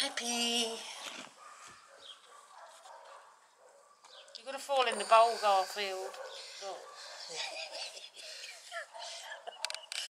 Happy. You're going to fall in the bowl, Garfield. Look.